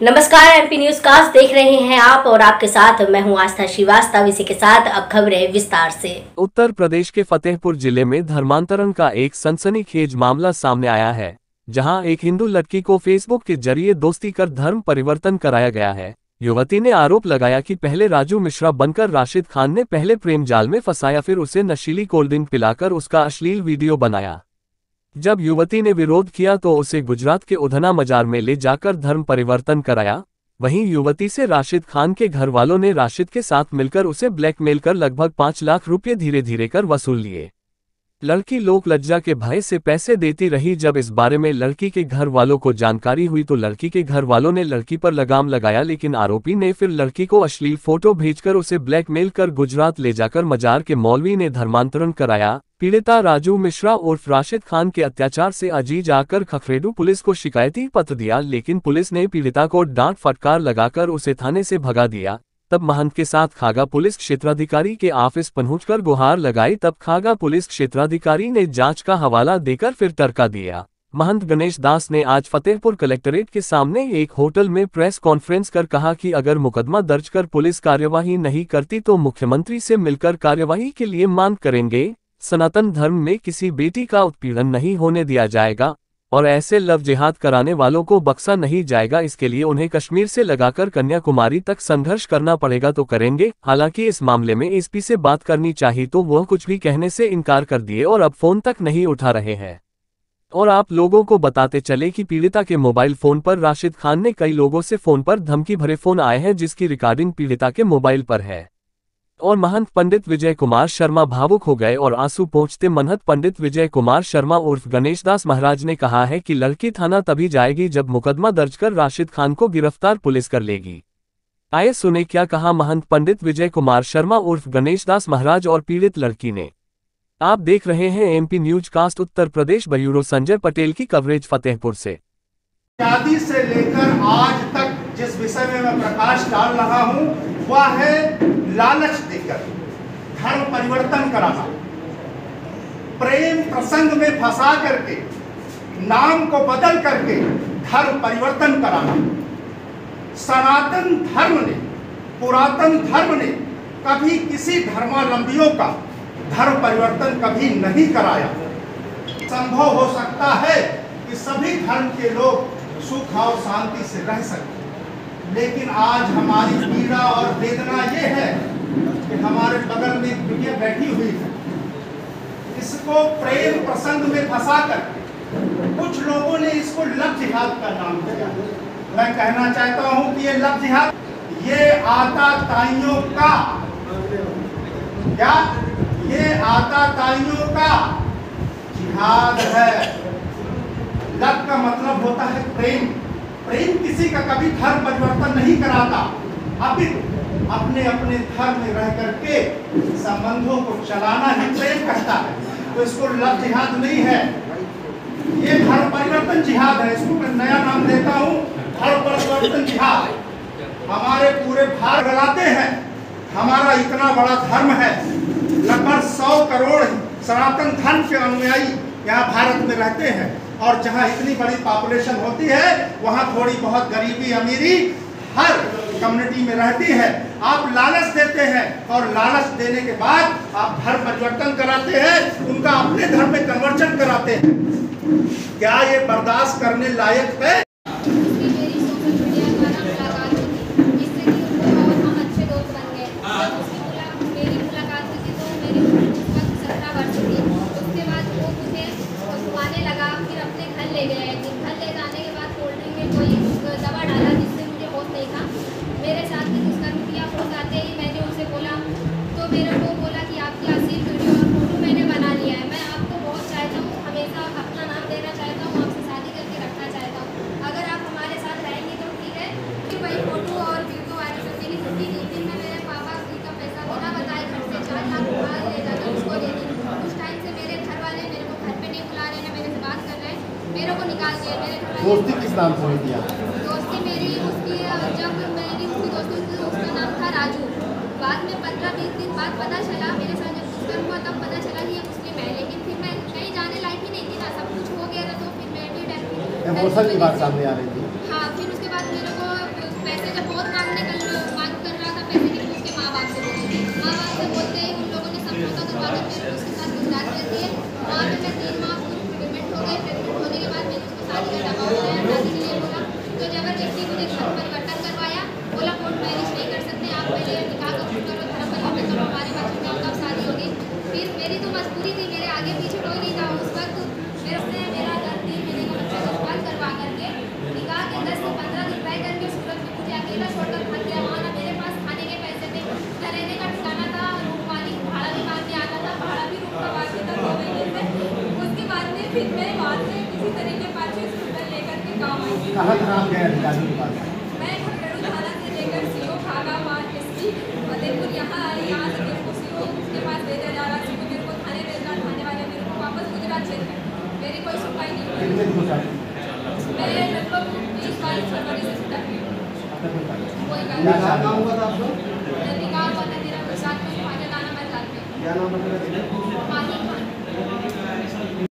नमस्कार, MP news cast देख रहे हैं आप और आपके साथ मैं हूं आस्था श्रीवास्तव। इसी के साथ अब खबरें विस्तार से। उत्तर प्रदेश के फतेहपुर जिले में धर्मांतरण का एक सनसनीखेज मामला सामने आया है, जहां एक हिंदू लड़की को फेसबुक के जरिए दोस्ती कर धर्म परिवर्तन कराया गया है। युवती ने आरोप लगाया कि पहले राजू मिश्रा बनकर राशिद खान ने पहले प्रेम जाल में फंसाया, फिर उसे नशीली कोल्ड ड्रिंक पिलाकर उसका अश्लील वीडियो बनाया। जब युवती ने विरोध किया तो उसे गुजरात के उधना मजार में ले जाकर धर्म परिवर्तन कराया। वहीं युवती से राशिद खान के घर वालों ने राशिद के साथ मिलकर उसे ब्लैकमेल कर लगभग 5 लाख रुपए धीरे धीरे कर वसूल लिए। लड़की लोक लज्जा के भय से पैसे देती रही। जब इस बारे में लड़की के घर वालों को जानकारी हुई तो लड़की के घर वालों ने लड़की पर लगाम लगाया, लेकिन आरोपी ने फिर लड़की को अश्लील फोटो भेजकर उसे ब्लैकमेल कर गुजरात ले जाकर मजार के मौलवी ने धर्मांतरण कराया। पीड़िता राजू मिश्रा उर्फ राशिद खान के अत्याचार से अजीज आकर खखरेडू पुलिस को शिकायती पत्र दिया, लेकिन पुलिस ने पीड़िता को डांट फटकार लगाकर उसे थाने से भगा दिया। तब महंत के साथ खागा पुलिस क्षेत्राधिकारी के ऑफिस पहुंचकर गुहार लगाई। तब खागा पुलिस क्षेत्राधिकारी ने जांच का हवाला देकर फिर तर्का दिया। महंत गणेश दास ने आज फतेहपुर कलेक्ट्रेट के सामने एक होटल में प्रेस कॉन्फ्रेंस कर कहा कि अगर मुकदमा दर्ज कर पुलिस कार्यवाही नहीं करती तो मुख्यमंत्री से मिलकर कार्यवाही के लिए मांग करेंगे। सनातन धर्म में किसी बेटी का उत्पीड़न नहीं होने दिया जाएगा और ऐसे लव जिहाद कराने वालों को बख्शा नहीं जाएगा। इसके लिए उन्हें कश्मीर से लगाकर कन्याकुमारी तक संघर्ष करना पड़ेगा तो करेंगे। हालांकि इस मामले में एसपी से बात करनी चाहिए तो वह कुछ भी कहने से इनकार कर दिए और अब फोन तक नहीं उठा रहे हैं। और आप लोगों को बताते चले कि पीड़िता के मोबाइल फोन पर राशिद खान ने कई लोगों से फोन पर धमकी भरे फोन आए हैं, जिसकी रिकॉर्डिंग पीड़िता के मोबाइल पर है। और महंत पंडित विजय कुमार शर्मा भावुक हो गए और आंसू पोंछते। महंत पंडित विजय कुमार शर्मा उर्फ गणेश दास महाराज ने कहा है कि लड़की थाना तभी जाएगी जब मुकदमा दर्ज कर राशिद खान को गिरफ्तार पुलिस कर लेगी। आइए सुने क्या कहा महंत पंडित विजय कुमार शर्मा उर्फ गणेश दास महाराज और पीड़ित लड़की ने। आप देख रहे हैं MP news cast Uttar Pradesh. Bureau Sanjay Patel की कवरेज फतेहपुर से। शादी से लेकर आज तक जिस विषय में मैं प्रकाश डाल रहा हूं वह है लालच देकर धर्म परिवर्तन कराना, प्रेम प्रसंग में फंसा करके नाम को बदल करके धर्म परिवर्तन कराना। सनातन धर्म ने, पुरातन धर्म ने कभी किसी धर्मावलंबियों का धर्म परिवर्तन कभी नहीं कराया। संभव हो सकता है कि सभी धर्म के लोग सुख और शांति से रह सकें, लेकिन आज हमारी पीड़ा और वेदना ये है कि हमारे बगल में एक बिटिया बैठी हुई है। इसको प्रेम प्रसंग में फंसा कर कुछ लोगों ने इसको लव जिहाद का नाम दिया। मैं कहना चाहता हूं कि ये लव जिहाद, ये आताताइयों का, क्या ये आताताइयों का जिहाद है। लव का मतलब होता है प्रेम। प्रेम किसी का कभी धर्म परिवर्तन नहीं कराता, अभी अपने अपने धर्म में रह करके संबंधों को चलाना ही प्रेम कहता है। तो इसको लव जिहाद नहीं है, ये धर्म परिवर्तन जिहाद है। इसको मैं नया नाम देता हूँ, धर्म परिवर्तन जिहाद। हमारे पूरे भारत गलाते हैं, हमारा इतना बड़ा धर्म है, लगभग 100 करोड़ सनातन धर्म के अनुयायी यहाँ भारत में रहते हैं, और जहाँ इतनी बड़ी पॉपुलेशन होती है वहाँ थोड़ी बहुत गरीबी अमीरी हर कम्युनिटी में रहती है। आप लालच देते हैं और लालच देने के बाद आप धर्म परिवर्तन कराते हैं, उनका अपने धर्म में कन्वर्जन कराते हैं। क्या ये बर्दाश्त करने लायक है? दोस्ती किस नाम से हुई थी? दोस्ती मेरी उसकी, जब मेरी उसकी दोस्ती थी उसका नाम था राजू। बाद में 15-20 दिन बाद पता चला, मेरे साथ जब दुष्कर्म हुआ तब पता चला कि ये मुस्लिम है, लेकिन फिर मैं कहीं जाने लायक ही नहीं थी ना, सब कुछ हो गया था। तो फिर मैं भी इमोशनल की बात सामने आ रही थी। हाँ, फिर उसके बाद मेरे को धर्म परिवर्तन करवाया। बोला कोर्ट मैरिज नहीं कर सकते, आप पहले निकाह कबूल करो, धर्म परिवर्तन करो, हमारे बच्चों में कब शादी होगी। फिर मेरी तो मजबूरी थी, मेरे आगे पीछे कोई नहीं था उस वक्त। मेरा घर 3 महीने का बच्चा जज्बात करवा करके निकाह के 10 से 15 दिन रह करके सूरत में मुझे अकेला छोड़कर भाग गया। वहाँ ना मेरे पास खाने के पैसे थे, न रहने का ठिकाना था, रूम वाली भाड़ा भी मांगने आता था, भाड़ा भी रूम करवा के था 2 महीने से। उसके बाद में फिर मैं वहाँ से किसी तरीके 5-6 रुपये लेकर के गाँव आई। कहाँ तक आप गए अधिकारियों के पास? मैं खगड़ू थाना से लेकर सीओ भागावार एसपी फतेहपुर यहाँ आई। यहाँ से मेरे को सीओ के पास भेजा जा रहा, सीओ मेरे को थाने भेजना, थाने वाले मेरे को वापस गुजरात क्षेत्र में। मेरी कोई सुनवाई नहीं हुई। कितने दिनों से? मैं लगभग 20-22 फरवरी से छुट्टा हुई। कोई क्या नाम हुआ था आपका? निकाह हुआ था मेरा गुजरात में, ख्वाजा दाना मजार में। क्या नाम था? माही खान।